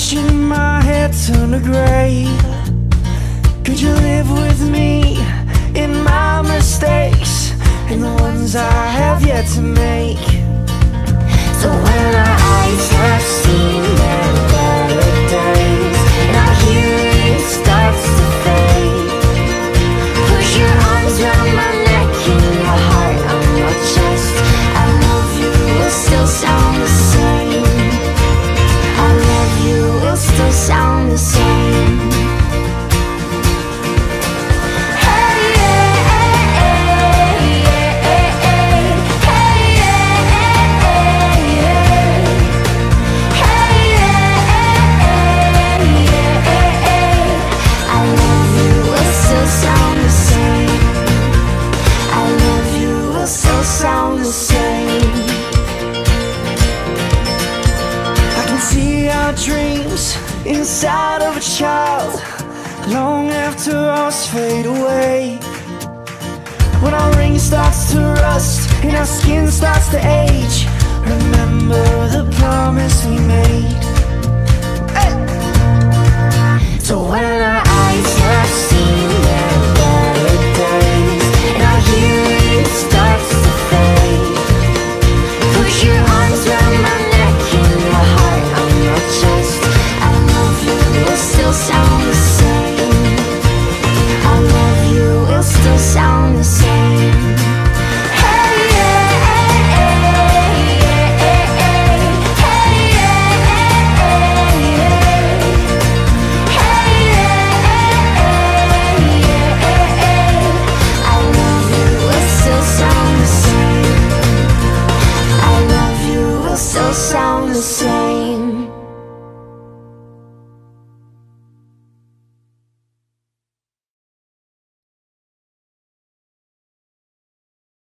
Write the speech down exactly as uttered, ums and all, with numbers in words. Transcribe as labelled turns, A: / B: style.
A: Watching my head turn to gray. Could you live with me in my mistakes and the ones I have yet to make? So when our eyes have seen their better days and our hearing starts to fade, push your arms around my neck and your heart on my chest. I love you will still sound the same. I love you will still sound the same. Sound the same. I can see our dreams inside of a child long after ours fade away. When our ring starts to rust and our skin starts to age, remember the promise we made. Hey! So when our eyes have seen their better days and our hearing starts to fade, push your arms around my neck and your heart on my chest. I love you will still sound